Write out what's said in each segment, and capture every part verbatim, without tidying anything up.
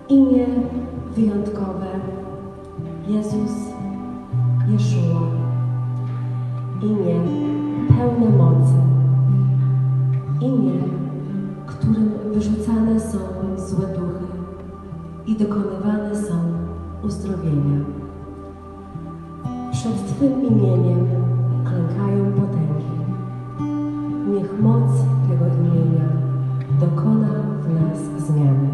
Imię wyjątkowe Jezus, Jeszua. Imię pełne mocy. Imię, którym wyrzucane są złe duchy i dokonywane są uzdrowienia. Przed Twym imieniem klękają potęgi. Niech moc tego imienia dokona w nas zmiany.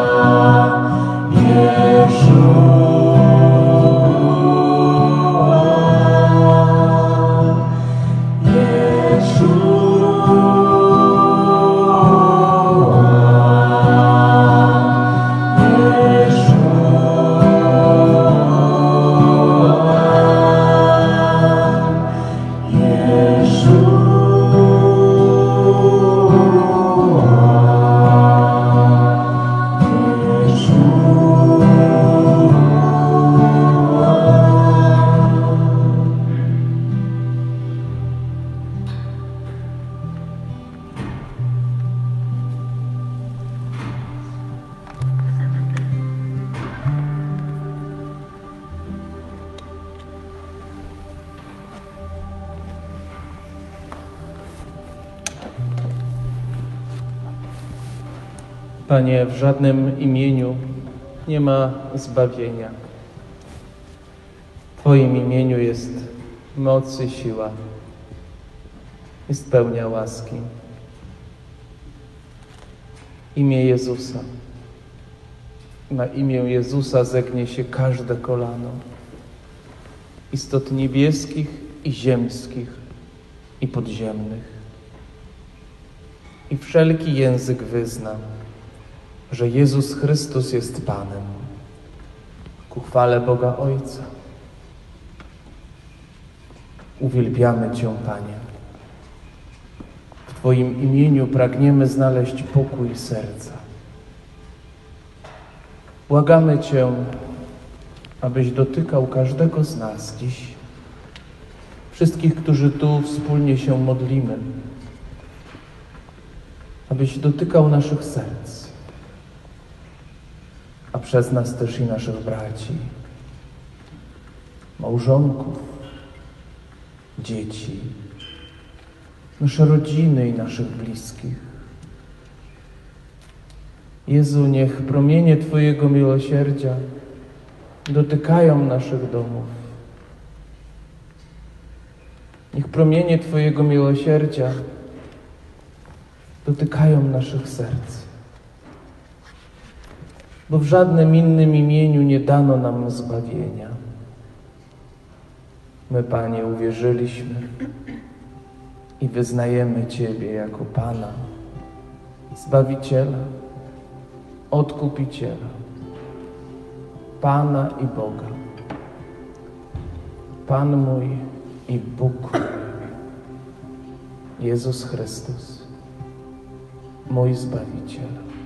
Yeshua. Panie, w żadnym imieniu nie ma zbawienia. W Twoim imieniu jest moc i siła, jest pełnia łaski. Imię Jezusa. Na imię Jezusa zegnie się każde kolano, istot niebieskich i ziemskich i podziemnych. I wszelki język wyzna, że Jezus Chrystus jest Panem, ku chwale Boga Ojca. Uwielbiamy Cię, Panie. W Twoim imieniu pragniemy znaleźć pokój serca. Błagamy Cię, abyś dotykał każdego z nas dziś, wszystkich, którzy tu wspólnie się modlimy, abyś dotykał naszych serc, a przez nas też i naszych braci, małżonków, dzieci, nasze rodziny i naszych bliskich. Jezu, niech promienie Twojego miłosierdzia dotykają naszych domów. Niech promienie Twojego miłosierdzia dotykają naszych serc. Bo w żadnym innym imieniu nie dano nam zbawienia. My, Panie, uwierzyliśmy i wyznajemy Ciebie jako Pana, Zbawiciela, Odkupiciela, Pana i Boga. Pan mój i Bóg mój, Jezus Chrystus, mój Zbawiciel.